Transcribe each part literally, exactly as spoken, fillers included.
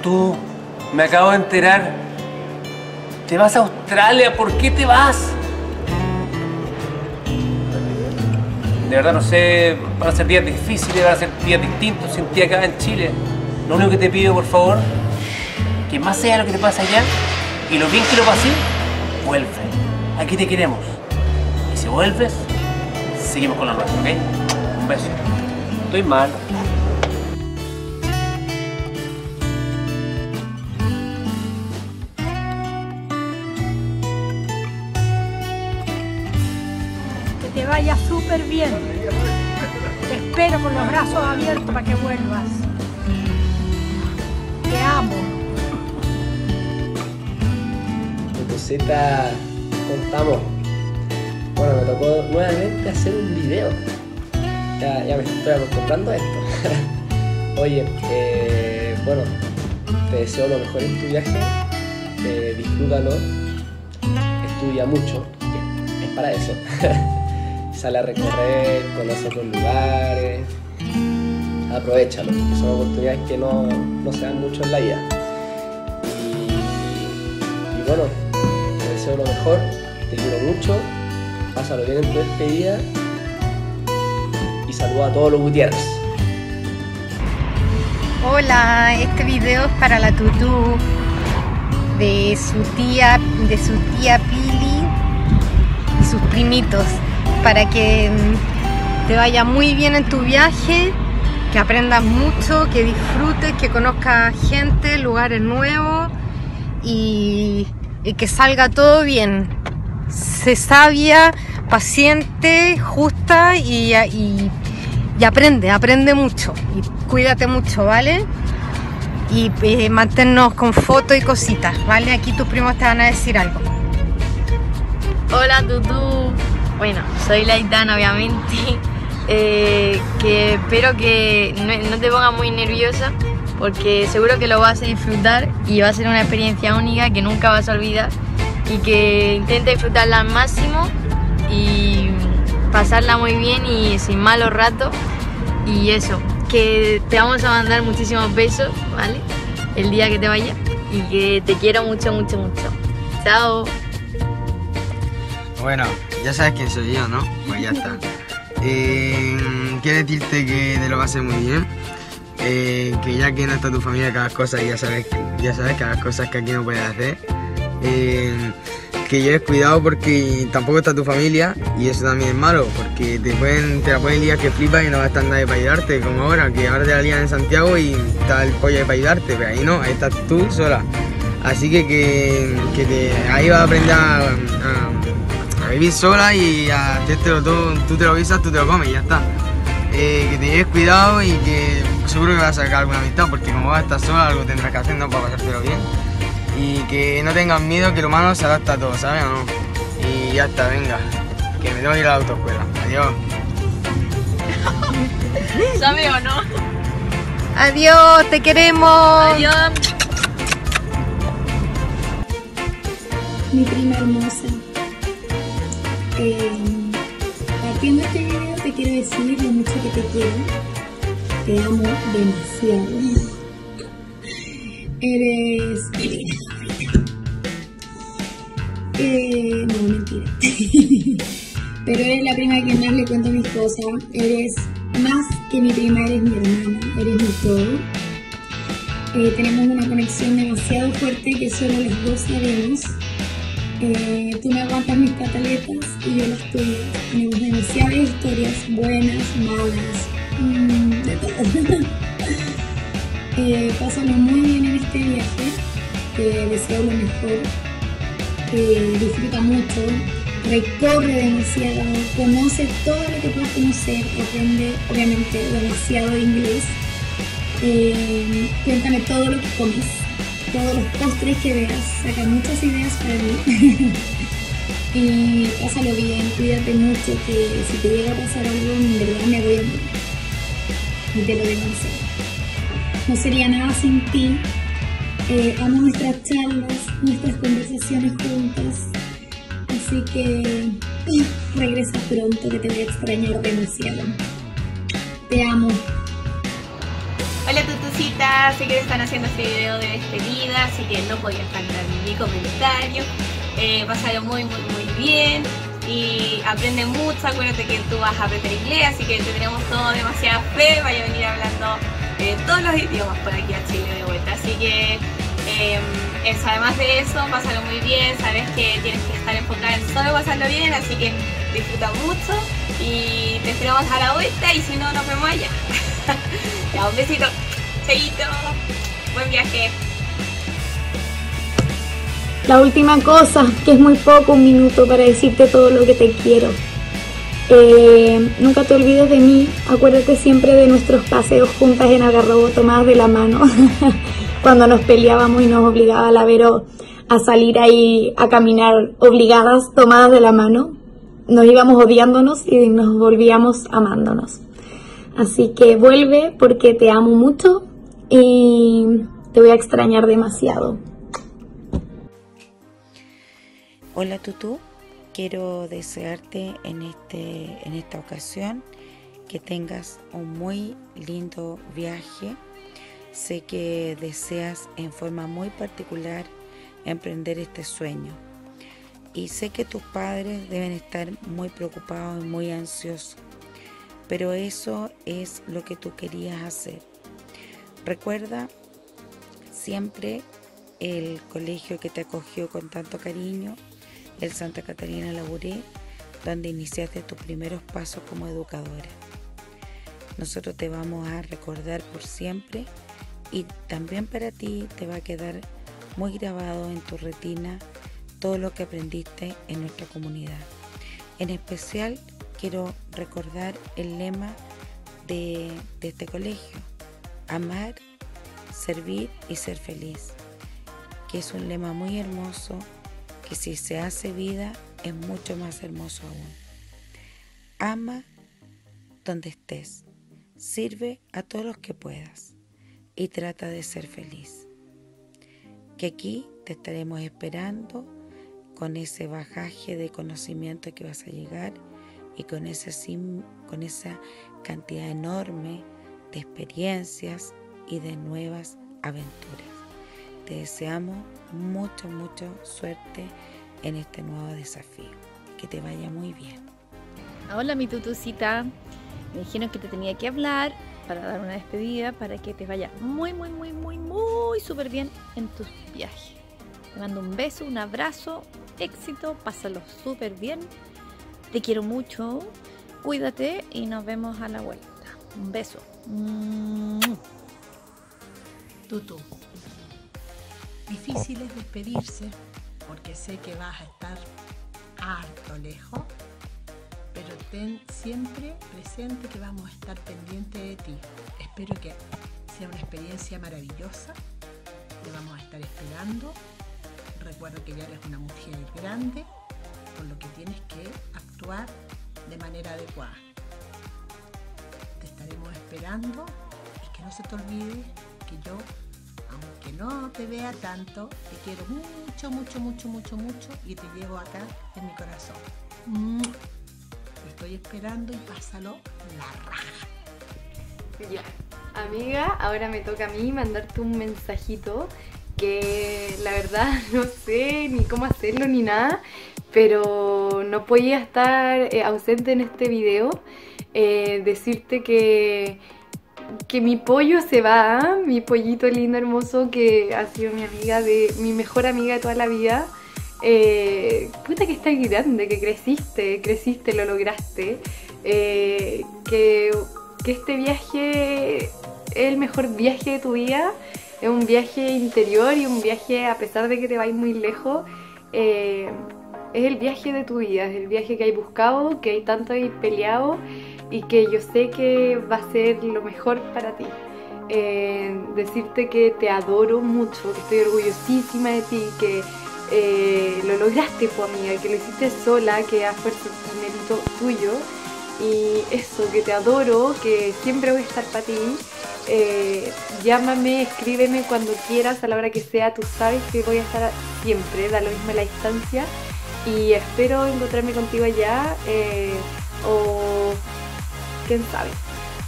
Tú, me acabo de enterar. Te vas a Australia, ¿por qué te vas? De verdad no sé, van a ser días difíciles, van a ser días distintos sin ti acá en Chile. Lo único que te pido, por favor, que más allá de lo que te pasa allá y lo bien que lo pasé, vuelve. Aquí te queremos. Y si vuelves, seguimos con la nuestra, ¿ok? Un beso. Estoy mal. Que te vaya súper bien. Te espero con los brazos abiertos para que vuelvas. Te amo. Cosita, contamos. Bueno, me tocó nuevamente hacer un video. Ya, ya me estoy acostumbrando a esto. Oye, eh, bueno, te deseo lo mejor en tu viaje. Eh, disfrútalo. Estudia mucho, que es para eso. Sale a recorrer, conoce otros lugares. Aprovechalo, que son oportunidades que no, no se dan mucho en la vida. Y, y bueno, te deseo lo mejor, te quiero mucho, pásalo bien en tu despedida y saluda a todos los Gutiérrez. Hola, este video es para la Tutú de su tía, de su tía Pili y sus primitos, para que te vaya muy bien en tu viaje, que aprendas mucho, que disfrutes, que conozcas gente, lugares nuevos y, y que salga todo bien. Sé sabia, paciente, justa y, y, y aprende, aprende mucho y cuídate mucho, ¿vale? Y eh, manténnos con fotos y cositas, ¿vale? Aquí tus primos te van a decir algo. Hola Tutú, bueno, soy la Aitana obviamente. Eh, que espero que no, no te pongas muy nerviosa, porque seguro que lo vas a disfrutar y va a ser una experiencia única que nunca vas a olvidar, y que intenta disfrutarla al máximo y pasarla muy bien y sin malos ratos. Y eso, que te vamos a mandar muchísimos besos, ¿vale? El día que te vayas, y que te quiero mucho, mucho, mucho. Chao. Bueno, ya sabes quién soy yo, ¿no? Pues ya está. Eh, quiero decirte que te lo pases muy bien, eh, que ya que no está tu familia que hagas cosas y ya sabes, ya sabes que hagas cosas que aquí no puedes hacer, eh, que lleves cuidado porque tampoco está tu familia y eso también es malo, porque te pueden te la pueden liar que flipas y no va a estar nadie para ayudarte, como ahora, que ahora te la lían en Santiago y está el pollo ahí para ayudarte, pero ahí no, ahí estás tú sola. Así que, que, que te, ahí vas a aprender a, a a vivir sola y a hacértelo todo, tú te lo guisas, tú te lo comes y ya está. Eh, que te lleves cuidado y que seguro que vas a sacar alguna amistad, porque como vas a estar sola algo tendrás que hacer, ¿no?, para pasártelo bien. Y que no tengas miedo, que el humano se adapta a todo, ¿sabes o no? Y ya está, venga, que me tengo que ir a la autoescuela. Adiós. ¿Sabe o no? Adiós, te queremos. Adiós. Mi prima hermosa. Eh, partiendo este video te quiero decir lo mucho que te quiero, te amo demasiado, eres mi eh, no, mentira, pero eres la prima que más le cuento mis cosas, eres más que mi prima, eres mi hermana, eres mi todo. Eh, tenemos una conexión demasiado fuerte que solo los dos sabemos. Eh, tú me aguantas mis pataletas y yo las tuyas. Tenemos demasiadas historias, buenas, malas, mmm, de todo. eh, pásalo muy bien en este viaje, te deseo lo mejor, eh, disfruta mucho, recorre demasiado, conoce todo lo que puedas conocer, aprende obviamente demasiado inglés, eh, cuéntame todo lo que comes, todos los postres que veas, saca muchas ideas para mí. Y pásalo bien, cuídate mucho, que si te llega a pasar algo, en verdad me voy a morir. Y te lo digo en serio. No sería nada sin ti. Eh, amo nuestras charlas, nuestras conversaciones juntas. Así que regresa pronto, que te voy a extrañar demasiado. Te amo. Hola tutucitas, sé que están haciendo este video de despedida, así que no podía faltar mi comentario. Eh, pásalo muy muy muy bien y aprende mucho. Acuérdate que tú vas a aprender inglés, así que te tenemos todo demasiada fe. Vaya a venir hablando eh, todos los idiomas por aquí a Chile de vuelta, así que eh, eso, además de eso, pásalo muy bien. Sabes que tienes que estar enfocada en solo pasarlo bien, así que disfruta mucho y te esperamos a la vuelta, y si no, nos vemos allá. Ya, un besito, chaito, buen viaje. La última cosa, que es muy poco, un minuto para decirte todo lo que te quiero. Eh, nunca te olvides de mí, acuérdate siempre de nuestros paseos juntas en Algarrobo tomadas de la mano, cuando nos peleábamos y nos obligaba la Vero a salir ahí a caminar obligadas, tomadas de la mano. Nos íbamos odiándonos y nos volvíamos amándonos. Así que vuelve porque te amo mucho y te voy a extrañar demasiado. Hola Tutu, quiero desearte en, este, en esta ocasión que tengas un muy lindo viaje. Sé que deseas en forma muy particular emprender este sueño y sé que tus padres deben estar muy preocupados y muy ansiosos, pero eso es lo que tú querías hacer. Recuerda siempre el colegio que te acogió con tanto cariño, el Santa Catarina Labouré, donde iniciaste tus primeros pasos como educadora. Nosotros te vamos a recordar por siempre y también para ti te va a quedar muy grabado en tu retina todo lo que aprendiste en nuestra comunidad. En especial quiero recordar el lema de, de este colegio: amar, servir y ser feliz, que es un lema muy hermoso, que si se hace vida es mucho más hermoso aún. Ama donde estés, sirve a todos los que puedas y trata de ser feliz. Que aquí te estaremos esperando con ese bagaje de conocimiento que vas a llegar y con, ese sim, con esa cantidad enorme de experiencias y de nuevas aventuras. Te deseamos mucho, mucho suerte en este nuevo desafío. Que te vaya muy bien. Hola mi tutucita, me dijeron que te tenía que hablar para dar una despedida, para que te vaya muy, muy, muy, muy, muy súper bien en tus viajes. Te mando un beso, un abrazo, éxito, pásalo súper bien. Te quiero mucho, cuídate y nos vemos a la vuelta. Un beso. Tutu, difícil es despedirse porque sé que vas a estar harto lejos, pero ten siempre presente que vamos a estar pendientes de ti. Espero que sea una experiencia maravillosa. Te vamos a estar esperando. Recuerda que ya eres una mujer grande, por lo que tienes que actuar de manera adecuada. Te estaremos esperando y que no se te olvide que yo, aunque no te vea tanto, te quiero mucho, mucho, mucho, mucho, mucho y te llevo acá en mi corazón. Te estoy esperando y pásalo la raja. Ya, amiga, ahora me toca a mí mandarte un mensajito que la verdad no sé ni cómo hacerlo ni nada, pero no podía estar eh, ausente en este video. Eh, decirte que, que mi pollo se va, mi pollito lindo, hermoso, que ha sido mi amiga, de mi mejor amiga de toda la vida. Eh, puta que estás grande, que creciste, creciste, lo lograste. Eh, que, que este viaje es el mejor viaje de tu vida. Es un viaje interior y un viaje, a pesar de que te vais muy lejos, eh, es el viaje de tu vida, es el viaje que hay buscado, que hay tanto hay peleado y que yo sé que va a ser lo mejor para ti. Eh, decirte que te adoro mucho, que estoy orgullosísima de ti, que eh, lo lograste, pues amiga, que lo hiciste sola, que a fuerza es un mérito tuyo. Y eso, que te adoro, que siempre voy a estar para ti. Eh, llámame, escríbeme cuando quieras, a la hora que sea, tú sabes que voy a estar siempre, da lo mismo la distancia, y espero encontrarme contigo allá, eh, o quién sabe.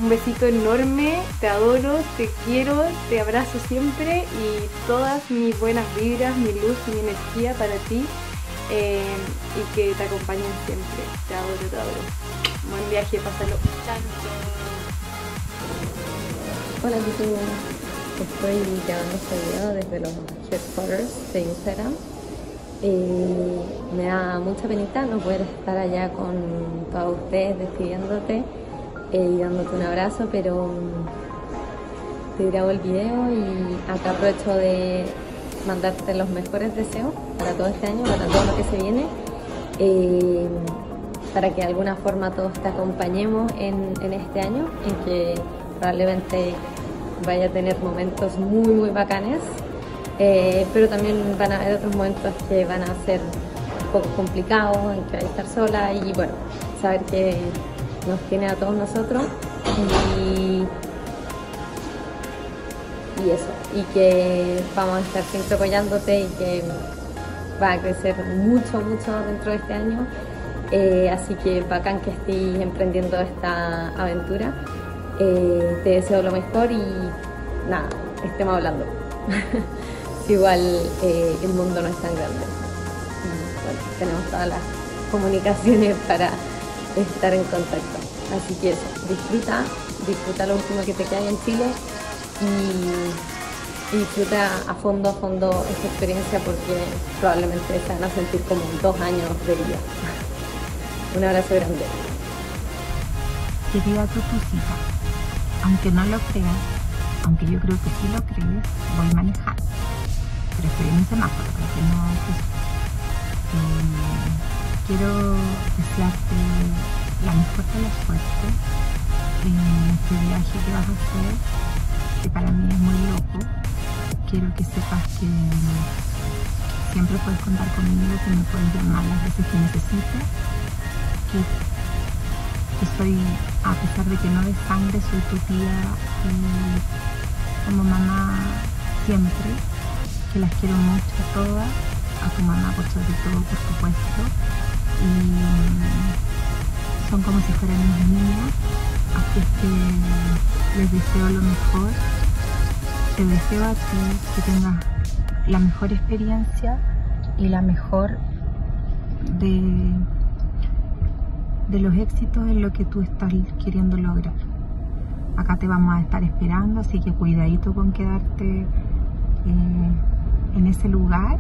Un besito enorme, te adoro, te quiero, te abrazo siempre y todas mis buenas vibras, mi luz y mi energía para ti eh, y que te acompañen siempre. Te adoro, te adoro. Buen viaje, pásalo. Hola, Tutu. Estoy grabando este video desde los headquarters de Instagram. Eh, me da mucha penita no poder estar allá con todos ustedes despidiéndote eh, y dándote un abrazo, pero um, te grabo el video y acá aprovecho de mandarte los mejores deseos para todo este año, para todo lo que se viene, eh, para que de alguna forma todos te acompañemos en, en este año, en que probablemente vaya a tener momentos muy muy bacanes. Eh, pero también van a haber otros momentos que van a ser un poco complicados, en que hay que estar sola y bueno, saber que nos tiene a todos nosotros y, y eso, y que vamos a estar siempre apoyándote y que va a crecer mucho, mucho dentro de este año. Eh, así que bacán que estés emprendiendo esta aventura. Eh, te deseo lo mejor y nada, estemos hablando. Igual eh, el mundo no es tan grande. Bueno, tenemos todas las comunicaciones para estar en contacto. Así que eso, disfruta, disfruta lo último que te queda en Chile y, y disfruta a fondo, a fondo esta experiencia porque probablemente se van a sentir como dos años de vida. Un abrazo grande. Querida Tutucita, aunque no lo creas, aunque yo creo que sí lo crees, voy manejando. Pero estoy en un semáforo, porque no, pues, eh, quiero desearte la mejor de las suertes en este viaje que vas a hacer, que para mí es muy loco. Quiero que sepas que siempre puedes contar conmigo, que me puedes llamar las veces que necesites, que, que soy, a pesar de que no de sangre, soy tu tía y como mamá siempre, que las quiero mucho a todas, a tu mamá por sobre todo, por supuesto, y son como si fueran mis niñas, así es que les deseo lo mejor, te deseo a ti que tengas la mejor experiencia y la mejor de, de los éxitos en lo que tú estás queriendo lograr. Acá te vamos a estar esperando, así que cuidadito con quedarte eh, en ese lugar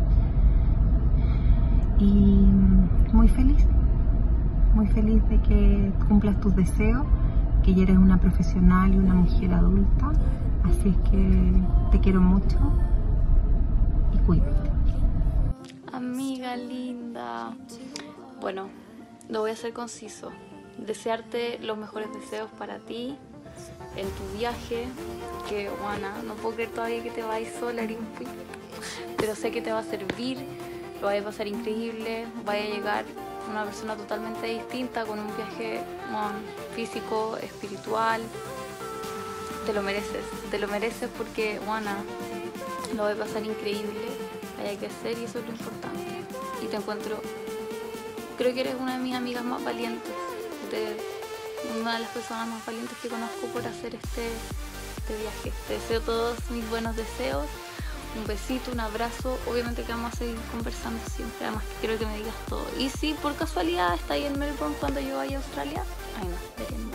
y muy feliz, muy feliz de que cumplas tus deseos, que ya eres una profesional y una mujer adulta, así es que te quiero mucho y cuídate. Amiga linda, bueno, lo voy a hacer conciso, desearte los mejores deseos para ti en tu viaje, que Juana, no puedo creer todavía que te vayas sola, Rimpi, pero sé que te va a servir, lo vas a pasar increíble, vaya a llegar una persona totalmente distinta con un viaje bueno, físico, espiritual, te lo mereces, te lo mereces porque Juana, lo vas a pasar increíble, hay que hacer y eso es lo importante, y te encuentro, creo que eres una de mis amigas más valientes, de una de las personas más valientes que conozco por hacer este, este viaje. Te deseo todos mis buenos deseos, un besito, un abrazo, obviamente que vamos a seguir conversando siempre, además que quiero que me digas todo. Y si por casualidad está ahí en Melbourne cuando yo vaya a Australia, ay no, de que no.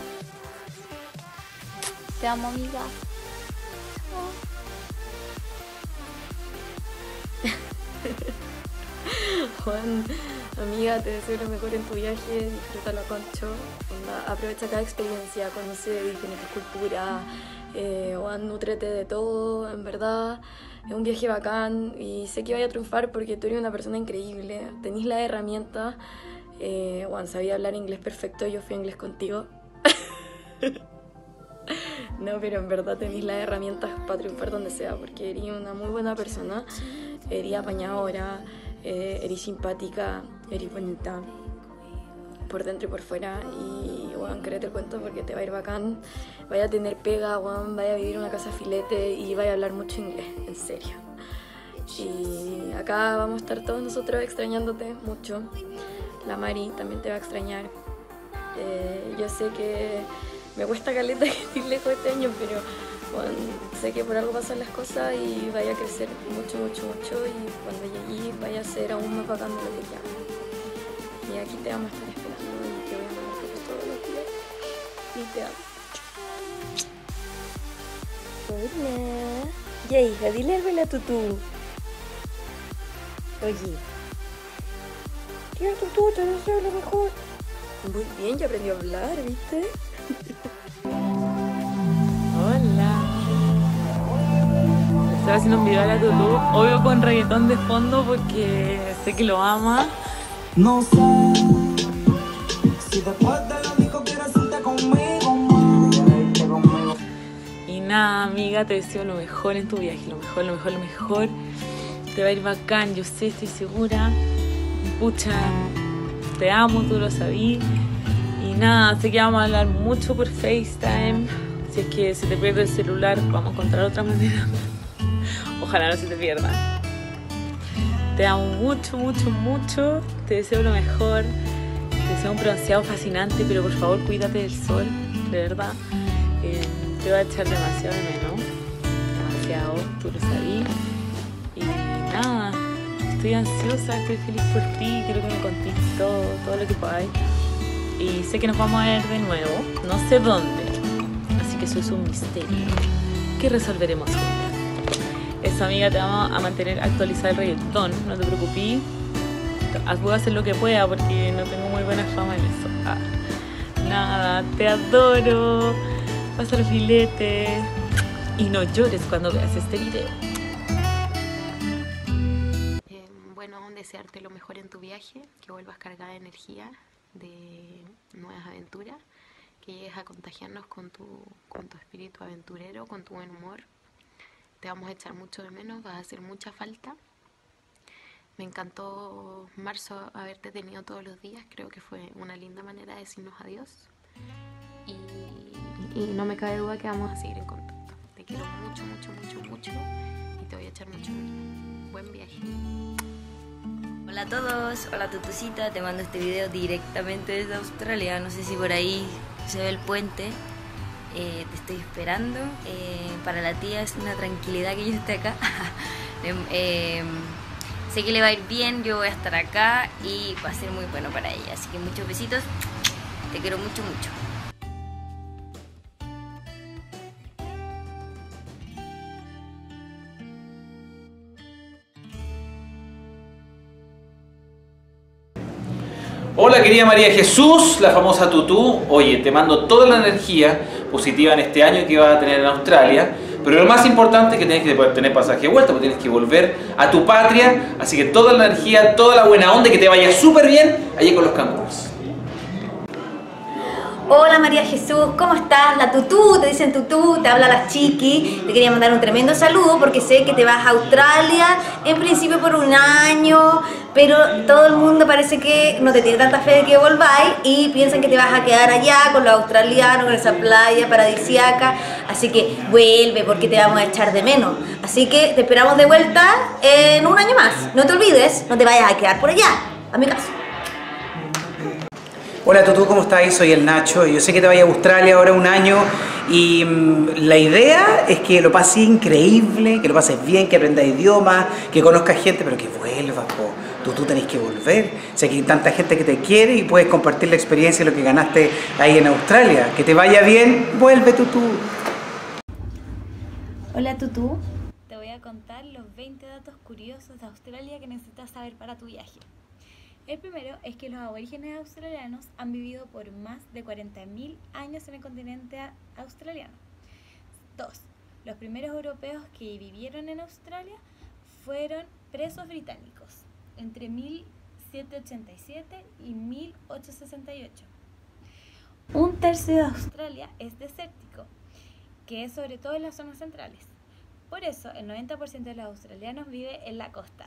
Te amo, amiga. Juan, amiga, te deseo lo mejor en tu viaje, disfrútalo concho, onda, aprovecha cada experiencia, conoce diferentes culturas, eh, Juan, nútrete de todo, en verdad, es un viaje bacán y sé que vaya a triunfar porque tú eres una persona increíble, tenés la herramienta, eh, Juan, sabía hablar inglés perfecto, yo fui a inglés contigo. No, pero en verdad tenéis las herramientas para triunfar donde sea, porque eres una muy buena persona, eres apañadora, eh, eres simpática, eres bonita, por dentro y por fuera, y bueno, créete el cuento porque te va a ir bacán, vaya a tener pega, bueno, vaya a vivir en una casa filete y vaya a hablar mucho inglés, en serio. Y acá vamos a estar todos nosotros extrañándote mucho, la Mari también te va a extrañar, eh, yo sé que me cuesta caleta ir lejos este año, pero bueno, sé que por algo pasan las cosas y vaya a crecer mucho, mucho, mucho y cuando llegue vaya a ser aún más bacán de lo que ya. Y aquí te vamos a estar esperando y te voy a mandar fotos todos los días y te amo. Hola. Ya hija, dile algo a la tutú. Oye. Tía tutú, te deseo lo mejor. Muy bien, ya aprendió a hablar, ¿viste? Hola. Le estoy haciendo un video a la tutú, obvio con reggaetón de fondo porque sé que lo ama. No sé si después de lo único quieres irte conmigo, conmigo. Y nada, amiga, te deseo lo mejor en tu viaje, lo mejor, lo mejor, lo mejor. Te va a ir bacán, yo sé, estoy segura. Pucha, te amo, tú lo sabí. Y nada, sé que vamos a hablar mucho por FaceTime. Si es que se te pierde el celular, vamos a encontrar otra manera. Ojalá no se te pierda. Te amo mucho, mucho, mucho. Te deseo lo mejor. Te deseo un bronceado fascinante, pero por favor cuídate del sol, de verdad. Eh, te va a echar demasiado de menos. Demasiado, tú lo sabí. Y nada, estoy ansiosa, estoy feliz por ti. Quiero que me contes todo, todo lo que podáis. Y sé que nos vamos a ver de nuevo, no sé dónde. Así que eso es un misterio que resolveremos juntas. Eso, amiga, te vamos a mantener actualizada el reggaetón, no te preocupes. Voy a hacer lo que pueda porque no tengo muy buena fama en eso. Ah, nada, te adoro. Pasa el filete. Y no llores cuando veas este video. Eh, bueno, desearte lo mejor en tu viaje, que vuelvas cargada de energía, de nuevas aventuras, que llegues a contagiarnos con tu, con tu espíritu aventurero, con tu buen humor. Te vamos a echar mucho de menos, vas a hacer mucha falta. Me encantó, marzo, haberte tenido todos los días, creo que fue una linda manera de decirnos adiós. Y, y no me cabe duda que vamos a seguir en contacto. Te quiero mucho, mucho, mucho, mucho y te voy a echar mucho de menos. Buen viaje. Hola a todos, hola Tutucita, te mando este video directamente desde Australia, no sé si por ahí se ve el puente, eh, te estoy esperando, eh, para la tía es una tranquilidad que yo esté acá, eh, sé que le va a ir bien, yo voy a estar acá y va a ser muy bueno para ella, así que muchos besitos, te quiero mucho mucho. Hola querida María Jesús, la famosa Tutú. Oye, te mando toda la energía positiva en este año que vas a tener en Australia. Pero lo más importante es que tienes que tener pasaje de vuelta, porque tienes que volver a tu patria. Así que toda la energía, toda la buena onda, que te vaya súper bien allí con los canguros. Hola María Jesús, ¿cómo estás? La Tutú, te dicen Tutú, te habla la Chiqui. Te quería mandar un tremendo saludo porque sé que te vas a Australia, en principio por un año, pero todo el mundo parece que no te tiene tanta fe de que volváis y piensan que te vas a quedar allá con los australianos, con esa playa paradisíaca. Así que vuelve porque te vamos a echar de menos. Así que te esperamos de vuelta en un año más. No te olvides, no te vayas a quedar por allá, a mi caso. Hola Tutú, ¿cómo estás? Soy el Nacho. Yo sé que te vayas a Australia ahora un año y mmm, la idea es que lo pases increíble, que lo pases bien, que aprendas idiomas, que conozcas gente, pero que vuelvas, po. Tutú tenés que volver. Sé que hay tanta gente que te quiere y puedes compartir la experiencia y lo que ganaste ahí en Australia. Que te vaya bien, vuelve Tutú. Hola Tutú, te voy a contar los veinte datos curiosos de Australia que necesitas saber para tu viaje. El primero es que los aborígenes australianos han vivido por más de cuarenta mil años en el continente australiano. Dos, los primeros europeos que vivieron en Australia fueron presos británicos entre mil setecientos ochenta y siete y mil ochocientos sesenta y ocho. Un tercio de Australia es desértico, que es sobre todo en las zonas centrales. Por eso, el noventa por ciento de los australianos vive en la costa.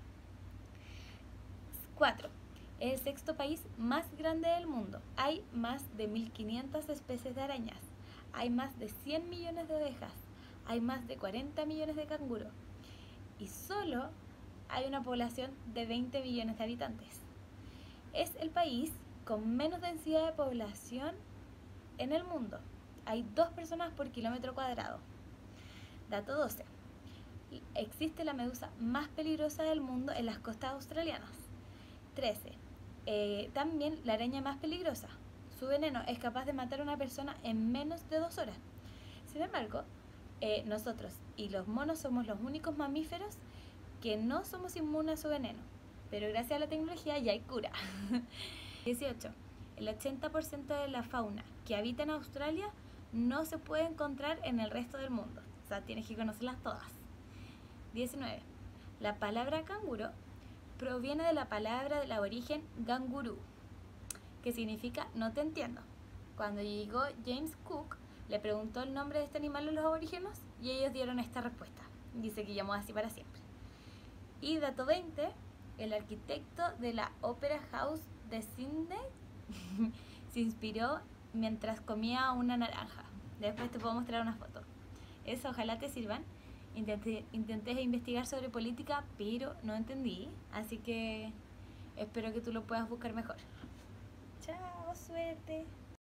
cuatro. Es el sexto país más grande del mundo. Hay más de mil quinientas especies de arañas. Hay más de cien millones de ovejas. Hay más de cuarenta millones de canguros. Y solo hay una población de veinte millones de habitantes. Es el país con menos densidad de población en el mundo. hay dos personas por kilómetro cuadrado. Dato doce. Existe la medusa más peligrosa del mundo en las costas australianas. trece. Eh, también la araña más peligrosa. Su veneno es capaz de matar a una persona en menos de dos horas. Sin embargo, eh, nosotros y los monos somos los únicos mamíferos que no somos inmunes a su veneno. Pero gracias a la tecnología ya hay cura. dieciocho. El ochenta por ciento de la fauna que habita en Australia no se puede encontrar en el resto del mundo. O sea, tienes que conocerlas todas. diecinueve. La palabra canguro proviene de la palabra del aborigen ganguru, que significa no te entiendo. Cuando llegó James Cook, le preguntó el nombre de este animal a los aborígenes y ellos dieron esta respuesta. Dice que llamó así para siempre. Y dato veinte, el arquitecto de la Opera House de Sydney se inspiró mientras comía una naranja. Después te puedo mostrar una foto. Eso, ojalá te sirvan. Intenté, intenté investigar sobre política, pero no entendí. Así que espero que tú lo puedas buscar mejor. Chao, suerte.